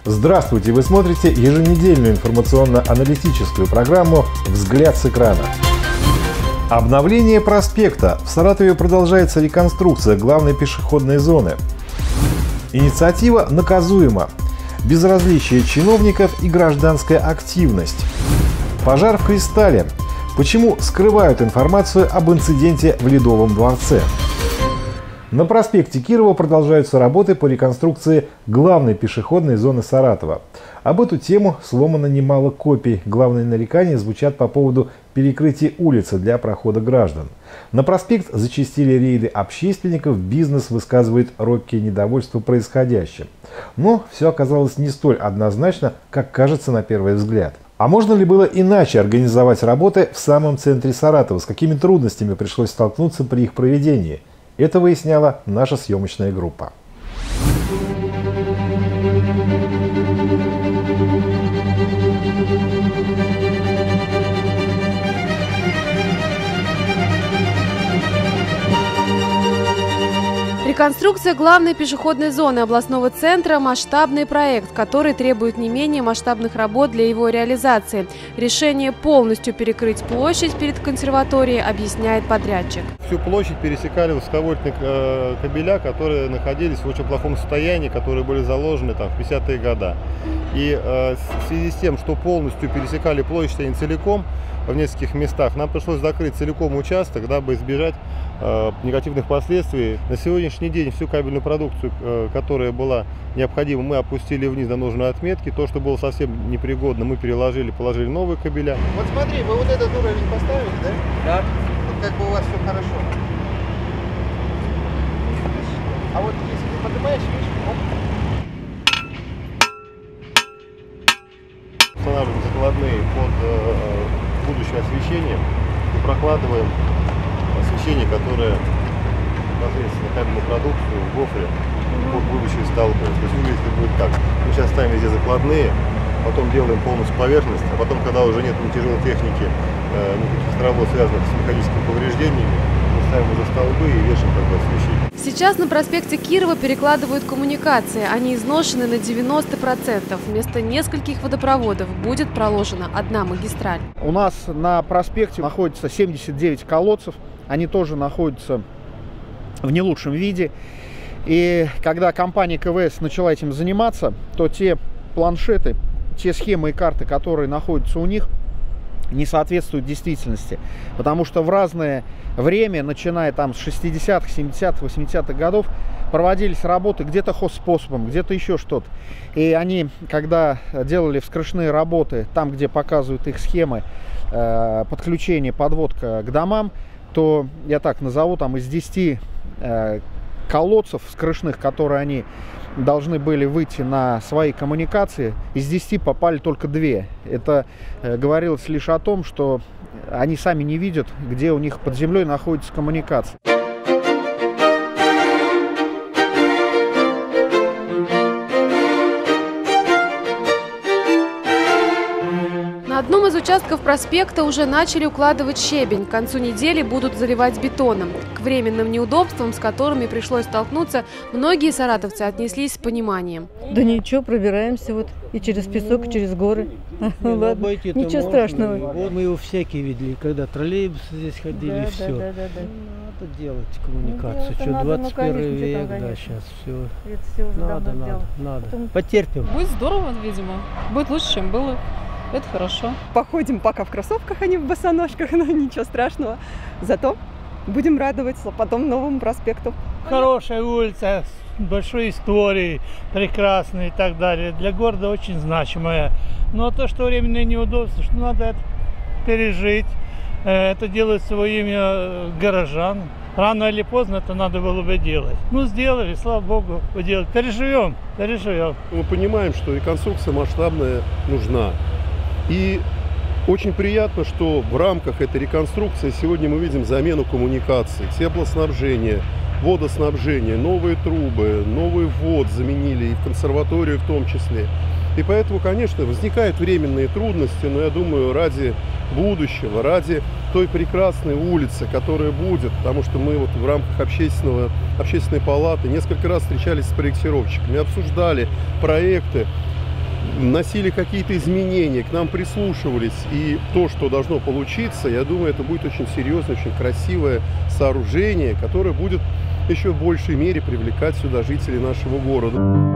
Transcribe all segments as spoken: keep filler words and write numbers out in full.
Здравствуйте! Вы смотрите еженедельную информационно-аналитическую программу «Взгляд с экрана». Обновление проспекта. В Саратове продолжается реконструкция главной пешеходной зоны. Инициатива наказуема. Безразличие чиновников и гражданская активность. Пожар в Кристалле. Почему скрывают информацию об инциденте в Ледовом дворце? На проспекте Кирова продолжаются работы по реконструкции главной пешеходной зоны Саратова. Об эту тему сломано немало копий. Главные нарекания звучат по поводу перекрытия улицы для прохода граждан. На проспект зачастили рейды общественников, бизнес высказывает робкие недовольства происходящим. Но все оказалось не столь однозначно, как кажется на первый взгляд. А можно ли было иначе организовать работы в самом центре Саратова? С какими трудностями пришлось столкнуться при их проведении? Это выясняла наша съемочная группа. Реконструкция главной пешеходной зоны областного центра – масштабный проект, который требует не менее масштабных работ для его реализации. Решение полностью перекрыть площадь перед консерваторией объясняет подрядчик. Всю площадь пересекали высоковольтные кабеля, которые находились в очень плохом состоянии, которые были заложены там в пятидесятые годы. И э, в связи с тем, что полностью пересекали площадь, а не целиком, в нескольких местах, нам пришлось закрыть целиком участок, дабы избежать э, негативных последствий. На сегодняшний день всю кабельную продукцию, э, которая была необходима, мы опустили вниз до нужной отметки. То, что было совсем непригодно, мы переложили, положили новые кабеля. Вот смотри, вы вот этот уровень поставили, да? Да. Вот как бы у вас все хорошо. А вот если ты поднимаешь, видишь, оп. Устанавливаем закладные под э, будущее освещение и прокладываем освещение, которое непосредственно кабельную продукцию в гофре под будущие столбы. То есть выглядит будет так. Мы сейчас ставим везде закладные, потом делаем полностью поверхность, а потом, когда уже нет ни тяжелой техники, э, никаких работ, связанных с механическими повреждениями, мы ставим уже столбы и вешаем как бы освещение. Сейчас на проспекте Кирова перекладывают коммуникации. Они изношены на девяносто процентов. Вместо нескольких водопроводов будет проложена одна магистраль. У нас на проспекте находится семьдесят девять колодцев. Они тоже находятся в не лучшем виде. И когда компания КВС начала этим заниматься, то те планшеты, те схемы и карты, которые находятся у них, не соответствуют действительности. Потому что в разное время, начиная там с шестидесятых, семидесятых, восьмидесятых годов, проводились работы где-то хозспособом, где-то еще что-то. И они, когда делали вскрышные работы, там, где показывают их схемы э, подключения, подводка к домам, то, я так назову, там из десяти э, колодцев вскрышных, которые они должны были выйти на свои коммуникации, из десяти попали только две. Это э, говорилось лишь о том, что они сами не видят, где у них под землей находится коммуникация. На одном из участков проспекта уже начали укладывать щебень. К концу недели будут заливать бетоном. К временным неудобствам, с которыми пришлось столкнуться, многие саратовцы отнеслись с пониманием. Да ничего, пробираемся вот и через песок, и через горы. Ладно, ничего страшного. Вот мы его всякие видели, когда троллейбусы здесь ходили, да, и все. Да, да, да, да. Надо делать коммуникацию. Ну, Что, надо, двадцать первый ну, конечно, век, конечно. да, сейчас все. Это все уже Надо, давно надо, сделано. надо. Потом... Потерпим. Будет здорово, видимо. Будет лучше, чем было. Это хорошо. Походим пока в кроссовках, а не в босоножках, но ничего страшного. Зато будем радоваться потом новому проспекту. Хорошая улица, с большой историей, прекрасная и так далее. Для города очень значимая. Но то, что временное неудобство, что надо это пережить. Это делается во имя горожан. Рано или поздно это надо было бы делать. Ну, сделали, слава богу, делать. Переживем, переживем. Мы понимаем, что реконструкция масштабная нужна. И очень приятно, что в рамках этой реконструкции сегодня мы видим замену коммуникаций, теплоснабжения, водоснабжения, новые трубы, новый ввод заменили и в консерваторию в том числе. И поэтому, конечно, возникают временные трудности, но я думаю, ради будущего, ради той прекрасной улицы, которая будет, потому что мы вот в рамках общественного, общественной палаты несколько раз встречались с проектировщиками, обсуждали проекты. вносили какие-то изменения, к нам прислушивались. И то, что должно получиться, я думаю, это будет очень серьезное, очень красивое сооружение, которое будет еще в большей мере привлекать сюда жителей нашего города.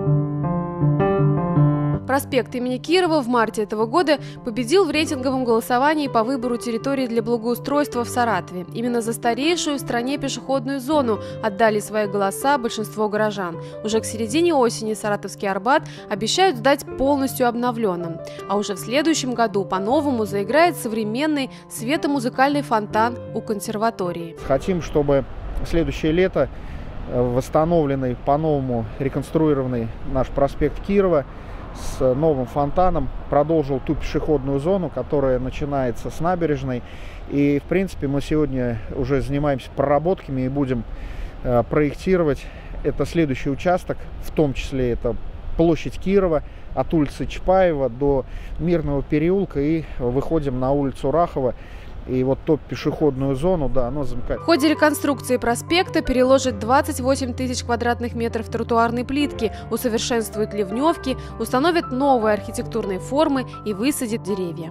Проспект имени Кирова в марте этого года победил в рейтинговом голосовании по выбору территории для благоустройства в Саратове. Именно за старейшую в стране пешеходную зону отдали свои голоса большинство горожан. Уже к середине осени Саратовский Арбат обещают сдать полностью обновленным. А уже в следующем году по-новому заиграет современный светомузыкальный фонтан у консерватории. Хотим, чтобы следующее лето восстановленный, по-новому реконструированный наш проспект Кирова с новым фонтаном продолжил ту пешеходную зону, которая начинается с набережной. И, в принципе, мы сегодня уже занимаемся проработками и будем э, проектировать. Это следующий участок, в том числе это площадь Кирова, от улицы Чапаева до Мирного переулка, и выходим на улицу Рахова. И вот ту пешеходную зону, да, оно замыкает. В ходе реконструкции проспекта переложат двадцать восемь тысяч квадратных метров тротуарной плитки, усовершенствуют ливневки, установят новые архитектурные формы и высадят деревья.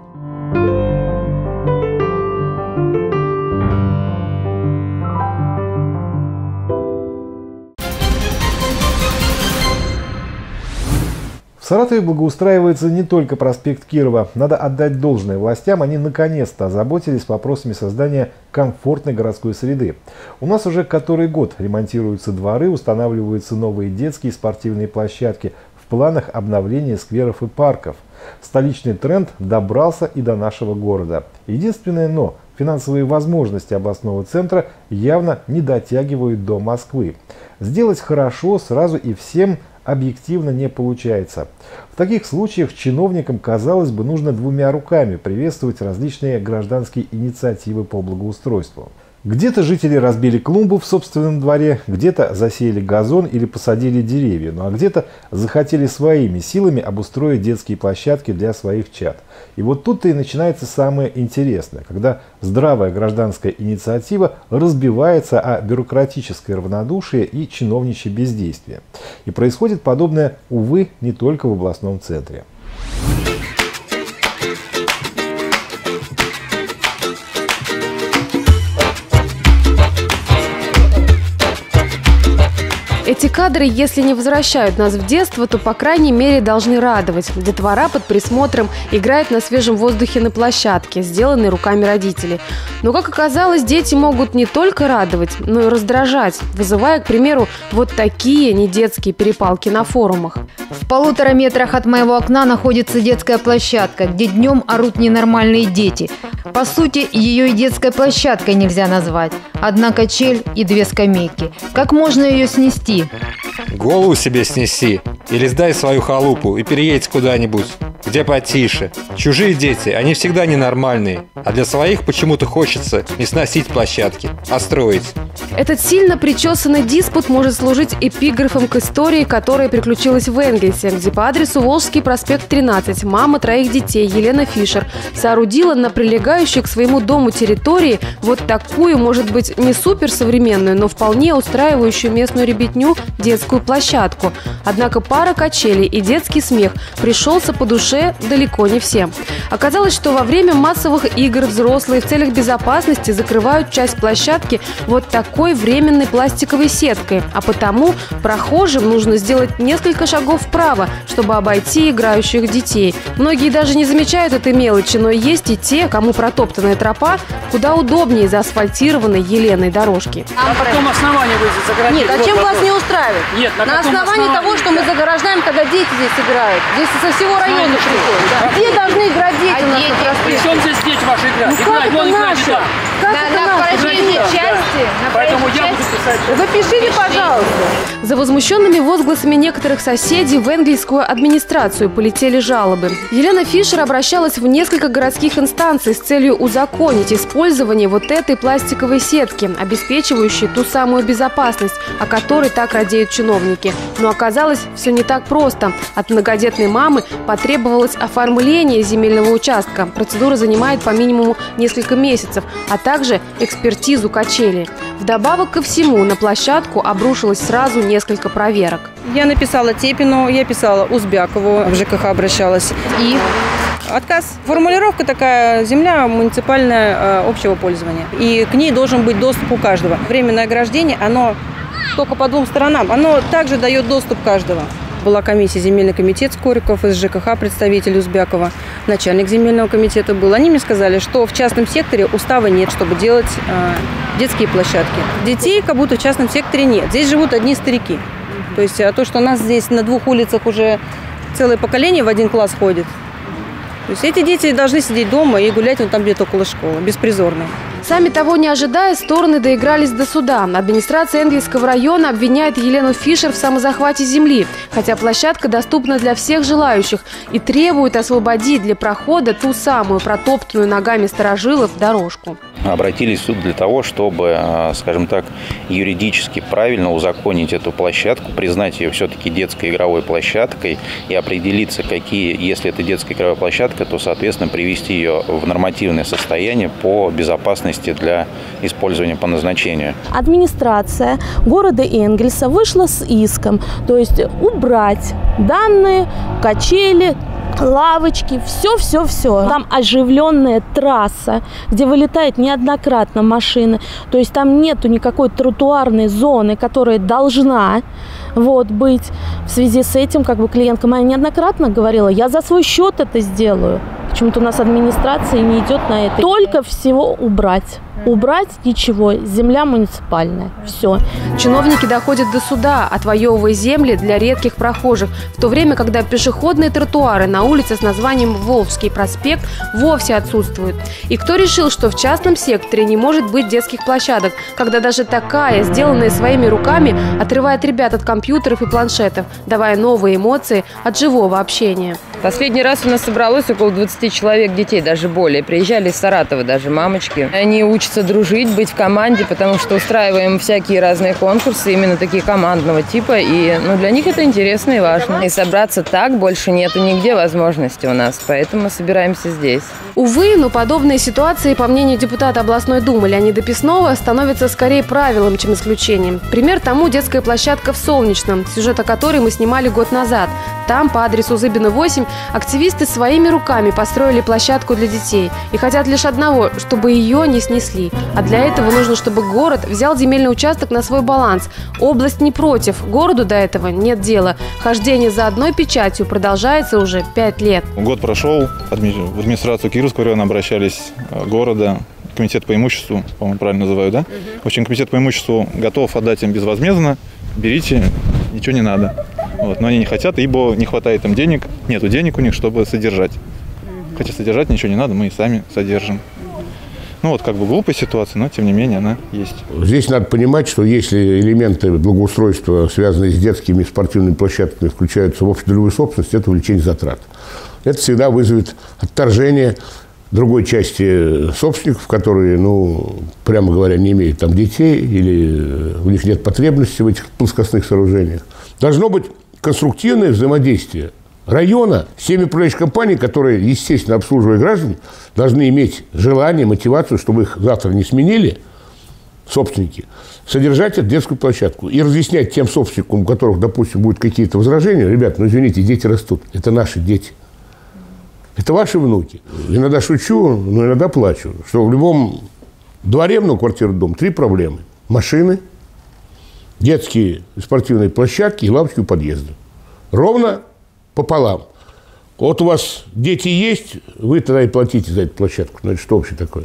В Саратове благоустраивается не только проспект Кирова. Надо отдать должное властям, они наконец-то озаботились вопросами создания комфортной городской среды. У нас уже который год ремонтируются дворы, устанавливаются новые детские и спортивные площадки. В планах обновления скверов и парков. Столичный тренд добрался и до нашего города. Единственное но – финансовые возможности областного центра явно не дотягивают до Москвы. Сделать хорошо сразу и всем объективно не получается. В таких случаях чиновникам, казалось бы, нужно двумя руками приветствовать различные гражданские инициативы по благоустройству. Где-то жители разбили клумбу в собственном дворе, где-то засеяли газон или посадили деревья, ну а где-то захотели своими силами обустроить детские площадки для своих чад. И вот тут-то и начинается самое интересное, когда здравая гражданская инициатива разбивается о бюрократическое равнодушие и чиновничье бездействие. И происходит подобное, увы, не только в областном центре. Эти кадры, если не возвращают нас в детство, то, по крайней мере, должны радовать. Детвора под присмотром играет на свежем воздухе на площадке, сделанной руками родителей. Но, как оказалось, дети могут не только радовать, но и раздражать, вызывая, к примеру, вот такие недетские перепалки на форумах. В полутора метрах от моего окна находится детская площадка, где днем орут ненормальные дети. По сути, ее и детской площадкой нельзя назвать. Одна качель и две скамейки. Как можно ее снести? Голову себе снеси. Или сдай свою халупу и переедь куда-нибудь, где потише. Чужие дети, они всегда ненормальные. А для своих почему-то хочется не сносить площадки, а строить. Этот сильно причесанный диспут может служить эпиграфом к истории, которая приключилась в Энгельсе, где по адресу Волжский проспект тринадцать мама троих детей Елена Фишер соорудила на прилегающей к своему дому территории вот такую, может быть, не суперсовременную, но вполне устраивающую местную ребятню детскую площадку. Однако пара качелей и детский смех пришелся по душе далеко не всем. Оказалось, что во время массовых игр взрослые в целях безопасности закрывают часть площадки вот такой временной пластиковой сеткой, а потому прохожим нужно сделать несколько шагов вправо, чтобы обойти играющих детей. Многие даже не замечают этой мелочи, но есть и те, кому протоптанная тропа куда удобнее заасфальтированной Еленой дорожки. А на каком основании вы загородили? Нет, а чем вас не устраивает? Нет, на, на основании, основании того, что мы заграждаем, когда дети здесь играют. Здесь со всего района приходят. Да. Где должны играть дети? А дети? Причем здесь дети ваши играют? Ну, как это наши? Как на, это на проезжей части. На Поэтому я буду писать. Запишите, пожалуйста. За возмущенными возгласами некоторых соседей в энгельскую администрацию полетели жалобы. Елена Фишер обращалась в несколько городских инстанций с целью узаконить использование вот этой пластиковой сетки, обеспечивающей ту самую безопасность, о которой так радеют чиновники. Но оказалось, все не так просто. От многодетной мамы потребовалось оформление земельного участка. Процедура занимает по минимуму несколько месяцев, а также экспертизу качели. Вдобавок ко всему, на площадку обрушилось сразу несколько проверок. Я написала Тепину, я писала Узбякову, в ЖКХ обращалась. И отказ. Формулировка такая: земля муниципальная э, общего пользования. И к ней должен быть доступ у каждого. Временное ограждение, оно только по двум сторонам. Оно также дает доступ каждого. Была комиссия, земельный комитет Скориков, из ЖКХ представитель Узбякова, начальник земельного комитета был. Они мне сказали, что в частном секторе устава нет, чтобы делать э, детские площадки. Детей как будто в частном секторе нет. Здесь живут одни старики. То есть а то, что у нас здесь на двух улицах уже целое поколение в один класс ходит. То есть эти дети должны сидеть дома и гулять вон там где-то около школы, беспризорные. Сами того не ожидая, стороны доигрались до суда. Администрация Энгельсского района обвиняет Елену Фишер в самозахвате земли, хотя площадка доступна для всех желающих, и требует освободить для прохода ту самую протоптанную ногами старожилов дорожку. Обратились в суд для того, чтобы, скажем так, юридически правильно узаконить эту площадку, признать ее все-таки детской игровой площадкой и определиться, какие, если это детская игровая площадка, то, соответственно, привести ее в нормативное состояние по безопасности для использования по назначению. Администрация города Энгельса вышла с иском, то есть убрать данные качели, лавочки, все-все-все. Там оживленная трасса, где вылетает неоднократно машины. То есть там нету никакой тротуарной зоны, которая должна вот, быть. В связи с этим, как бы клиентка моя неоднократно говорила, я за свой счет это сделаю. Почему-то у нас администрация не идет на это. Только всего убрать. Убрать ничего. Земля муниципальная. Все. Чиновники доходят до суда, отвоевывая земли для редких прохожих, в то время, когда пешеходные тротуары на улице с названием Волжский проспект вовсе отсутствуют. И кто решил, что в частном секторе не может быть детских площадок, когда даже такая, сделанная своими руками, отрывает ребят от компьютеров и планшетов, давая новые эмоции от живого общения. Последний раз у нас собралось около двадцати человек детей, даже более. Приезжали из Саратова даже мамочки. Они учатся дружить, быть в команде, потому что устраиваем всякие разные конкурсы, именно такие командного типа. И ну, для них это интересно и важно. И собраться так больше нету нигде возможности у нас, поэтому собираемся здесь. Увы, но подобные ситуации, по мнению депутата областной думы Леонида Песнова, становятся скорее правилом, чем исключением. Пример тому детская площадка в Солнечном, сюжет о которой мы снимали год назад. Там, по адресу Зыбина восемь, активисты своими руками построили площадку для детей и хотят лишь одного, чтобы ее не снесли. А для этого нужно, чтобы город взял земельный участок на свой баланс. Область не против, городу до этого нет дела. Хождение за одной печатью продолжается уже пять лет. Год прошел, в администрацию Кировского района обращались города, комитет по имуществу, по-моему, правильно называю, да? В общем, комитет по имуществу готов отдать им безвозмездно, берите, ничего не надо. Вот, но они не хотят, ибо не хватает им денег, нету денег у них, чтобы содержать. Хотя содержать ничего не надо, мы и сами содержим. Ну вот как бы глупая ситуация, но тем не менее она есть. Здесь надо понимать, что если элементы благоустройства, связанные с детскими спортивными площадками, включаются в общедолевую собственность, это увеличение затрат. Это всегда вызовет отторжение другой части собственников, которые, ну, прямо говоря, не имеют там детей или у них нет потребности в этих плоскостных сооружениях. Должно быть конструктивное взаимодействие района с теми управляющими компаниями, которые, естественно, обслуживая граждан, должны иметь желание, мотивацию, чтобы их завтра не сменили собственники, содержать эту детскую площадку и разъяснять тем собственникам, у которых, допустим, будут какие-то возражения: ребят, ну извините, дети растут, это наши дети, это ваши внуки. Иногда шучу, но иногда плачу, что в любом дворе, ну, квартиру, дом, три проблемы: машины, детские спортивные площадки и лавочки у подъезда. Ровно пополам. Вот у вас дети есть, вы тогда и платите за эту площадку. Ну, это что вообще такое?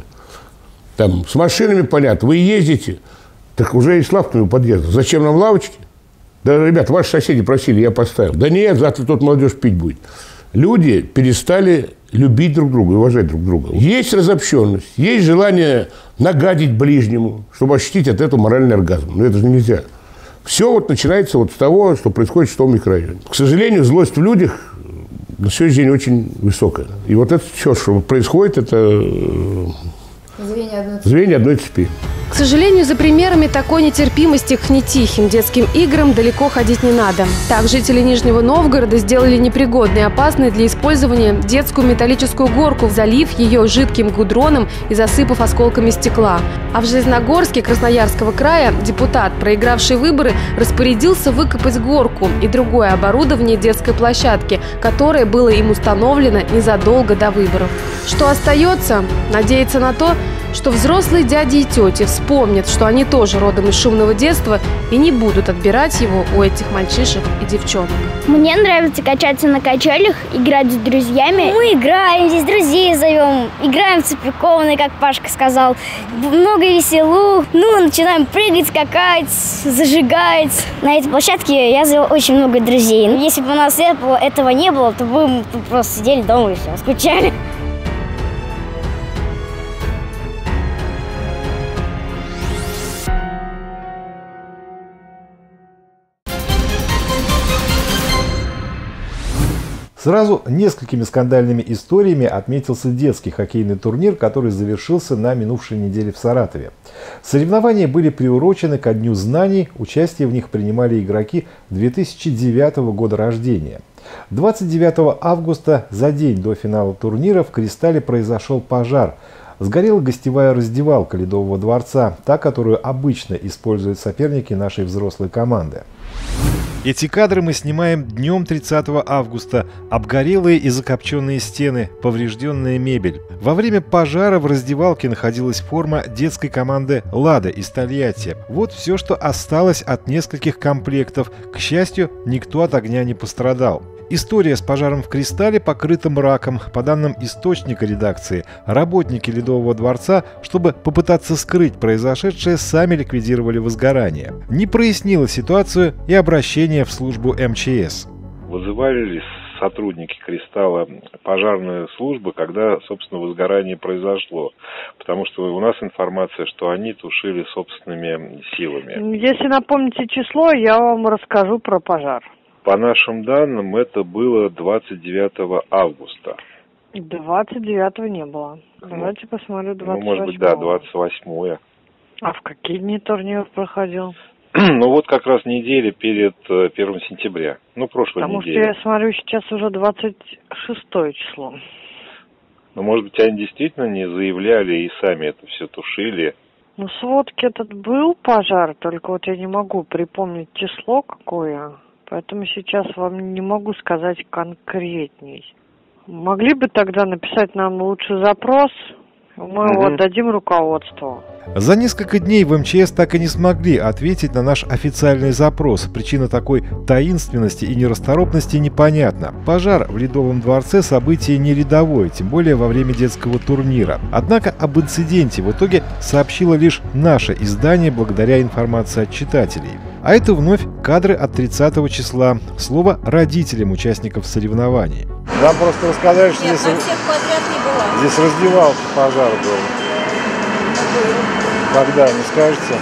Там с машинами, понятно, вы ездите, так уже и с лавками у подъезда. Зачем нам лавочки? Да, ребят, ваши соседи просили, я поставил. Да нет, завтра тут молодежь пить будет. Люди перестали любить друг друга, уважать друг друга. Есть разобщенность, есть желание нагадить ближнему, чтобы ощутить от этого моральный оргазм. Но это же нельзя. Все вот начинается вот с того, что происходит в том микрорайоне. К сожалению, злость в людях на сегодняшний день очень высокая. И вот это все, что происходит, это звенья одной цепи. Звенья одной цепи. К сожалению, за примерами такой нетерпимости к нетихим детским играм далеко ходить не надо. Так, жители Нижнего Новгорода сделали непригодной и опасной для использования детскую металлическую горку, залив ее жидким гудроном и засыпав осколками стекла. А в Железногорске Красноярского края депутат, проигравший выборы, распорядился выкопать горку и другое оборудование детской площадки, которое было им установлено незадолго до выборов. Что остается? Надеяться на то, что взрослые дяди и тети вспомнят, что они тоже родом из шумного детства и не будут отбирать его у этих мальчишек и девчонок. Мне нравится качаться на качелях, играть с друзьями. Мы играем, здесь друзей зовем, играем в цепляковные, как Пашка сказал. Много веселух. Ну, начинаем прыгать, скакать, зажигать. На этой площадке я завел очень много друзей. Если бы у нас этого не было, то бы мы просто сидели дома и все, скучали. Сразу несколькими скандальными историями отметился детский хоккейный турнир, который завершился на минувшей неделе в Саратове. Соревнования были приурочены ко Дню знаний, участие в них принимали игроки две тысячи девятого года рождения. двадцать девятого августа, за день до финала турнира, в «Кристалле» произошел пожар. Сгорела гостевая раздевалка Ледового дворца, та, которую обычно используют соперники нашей взрослой команды. Эти кадры мы снимаем днем тридцатого августа. Обгорелые и закопченные стены, поврежденная мебель. Во время пожара в раздевалке находилась форма детской команды «Лада» из Тольятти. Вот все, что осталось от нескольких комплектов. К счастью, никто от огня не пострадал. История с пожаром в «Кристалле» покрыта мраком. По данным источника редакции, работники Ледового дворца, чтобы попытаться скрыть произошедшее, сами ликвидировали возгорание. Не прояснило ситуацию и обращение в службу эм че эс. Вызывали ли сотрудники «Кристалла» пожарную службу, когда, собственно, возгорание произошло? Потому что у нас информация, что они тушили собственными силами. Если напомните число, я вам расскажу про пожар. По нашим данным, это было двадцать девятого августа. двадцать девятого не было. Давайте ну, посмотрю двадцать восьмого. Ну, может быть, да, двадцать восьмое. А в какие дни турнир проходил? Ну, вот как раз неделя перед первым сентября. Ну, прошлой Потому неделе. Потому что я смотрю, сейчас уже двадцать шестое число. Ну, может быть, они действительно не заявляли и сами это все тушили. Ну, сводки этот был пожар, только вот я не могу припомнить число какое. Поэтому сейчас вам не могу сказать конкретней. Могли бы тогда написать нам лучше запрос, мы его отдадим руководству. За несколько дней в эм че эс так и не смогли ответить на наш официальный запрос. Причина такой таинственности и нерасторопности непонятна. Пожар в Ледовом дворце – событие не рядовое, тем более во время детского турнира. Однако об инциденте в итоге сообщило лишь наше издание благодаря информации от читателей. А это вновь кадры от тридцатого числа. Слово родителям участников соревнований. Нам просто рассказали, что Нет, здесь, всех подряд не была. здесь раздевалка, пожар был. Когда, не скажете?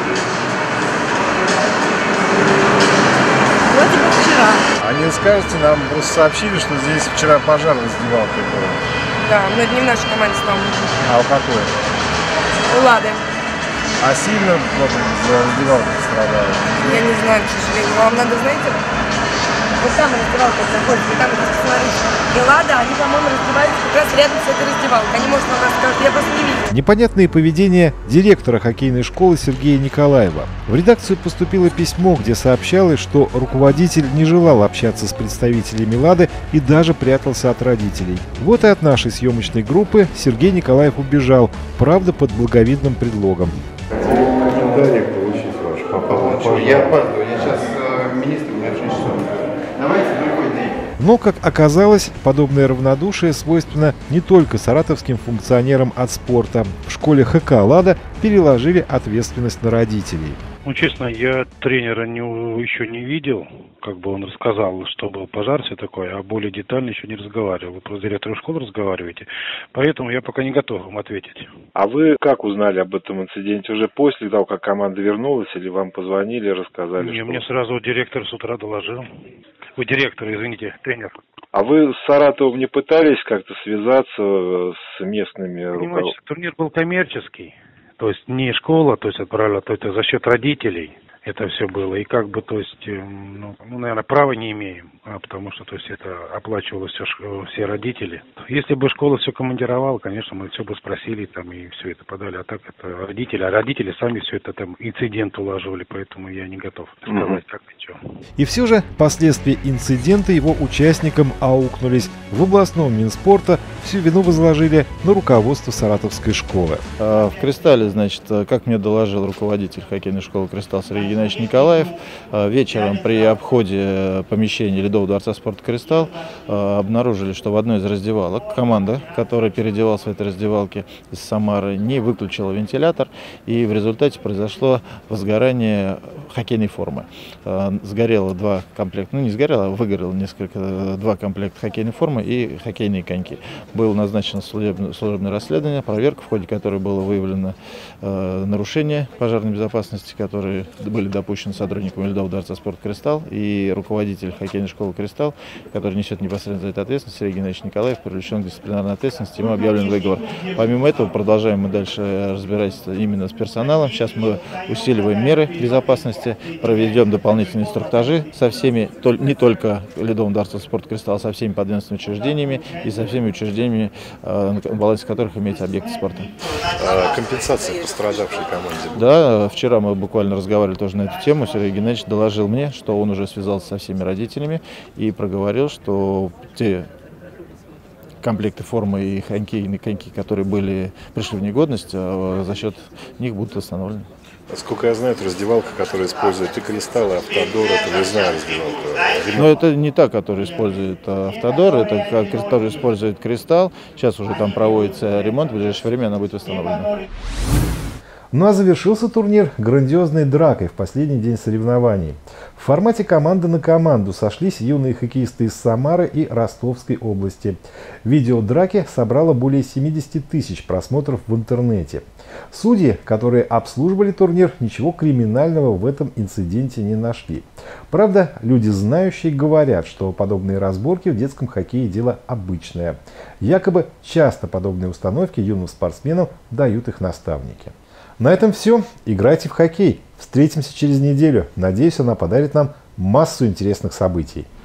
Вроде бы вчера. А не скажете, нам просто сообщили, что здесь вчера пожар в раздевалке был. Да, но это не в нашей команде стал. А у какой? У Лады. А сильно вот, за раздевалку пострадали? Я не знаю, к сожалению. Вам надо, знаете, вот там раздевалка находится, там, смотрите. И Лада, они, по-моему, раздеваются как раз рядом с этой раздевалкой. Они, может, вам расскажут, я просто не видела. Непонятное поведение директора хоккейной школы Сергея Николаева. В редакцию поступило письмо, где сообщалось, что руководитель не желал общаться с представителями Лады и даже прятался от родителей. Вот и от нашей съемочной группы Сергей Николаев убежал, правда, под благовидным предлогом. Комментарий получить ваш по поводу. Я опаздываю, я сейчас э, министр, у меня шесть часов. Давайте другой день. Но, как оказалось, подобное равнодушие свойственно не только саратовским функционерам от спорта. В школе ха ка «Лада» переложили ответственность на родителей. Ну, честно, я тренера не, еще не видел, как бы он рассказал, что был пожар, все такое, а более детально еще не разговаривал. Вы просто с директором школы разговариваете, поэтому я пока не готов вам ответить. А вы как узнали об этом инциденте? Уже после того, как команда вернулась, или вам позвонили, рассказали? Не, что... мне сразу директор с утра доложил. Вы директор, извините, тренер. А вы с Саратовым не пытались как-то связаться с местными руководствами? Турнир был коммерческий. То есть не школа, то есть отправила, то есть за счет родителей это все было. И как бы, то есть, ну, ну наверное, права не имеем, а потому что, то есть, это оплачивало все, все родители. Если бы школа все командировала, конечно, мы все бы спросили там и все это подали. А так это родители, а родители сами все это там инцидент улаживали, поэтому я не готов сказать, mm-hmm. как и что. И все же последствия инцидента его участникам аукнулись. В областном Минспорта всю вину возложили на руководство Саратовской школы. В «Кристалле», значит, как мне доложил руководитель хоккейной школы «Кристалл» Сергей Геннадьевич Николаев, вечером при обходе помещения Ледового дворца спорта «Кристалл» обнаружили, что в одной из раздевалок команда, которая переодевалась в этой раздевалке из Самары, не выключила вентилятор, и в результате произошло возгорание хоккейной формы. Сгорело два комплекта, ну не сгорело, а выгорело несколько, два комплекта хоккейной формы и хоккейные коньки. Было назначено служебное, служебное расследование, проверка, в ходе которой было выявлено э, нарушение пожарной безопасности, которые были допущены сотрудниками Ледового дворца спорта «Кристалл», и руководитель хоккейной школы «Кристалл», который несет непосредственно за это ответственность, Сергей Геннадьевич Николаев, привлечен к дисциплинарной ответственности, ему объявлен выговор. Помимо этого, продолжаем мы дальше разбирательство именно с персоналом. Сейчас мы усиливаем меры безопасности, проведем дополнительные инструктажи со всеми, не только Ледовым дворцом спорта «Кристалл», а со всеми подведомственными учреждениями и со всеми учреждениями, на балансе которых имеются объекты спорта. Компенсация пострадавшей команде? Да, вчера мы буквально разговаривали тоже на эту тему. Сергей Геннадьевич доложил мне, что он уже связался со всеми родителями и проговорил, что те комплекты формы и хоккейные коньки, которые были, пришли в негодность, за счет них будут восстановлены. Сколько я знаю, это раздевалка, которая использует и «Кристалл», и «Автодор», это выездная раздевалка. Но это не та, которая использует «Автодор», это которая использует «Кристалл». Сейчас уже там проводится ремонт, в ближайшее время она будет восстановлена. Ну а завершился турнир грандиозной дракой в последний день соревнований. В формате команда на команду сошлись юные хоккеисты из Самары и Ростовской области. Видео драки собрало более семидесяти тысяч просмотров в интернете. Судьи, которые обслуживали турнир, ничего криминального в этом инциденте не нашли. Правда, люди знающие говорят, что подобные разборки в детском хоккее дело обычное. Якобы часто подобные установки юным спортсменам дают их наставники. На этом все. Играйте в хоккей. Встретимся через неделю. Надеюсь, она подарит нам массу интересных событий.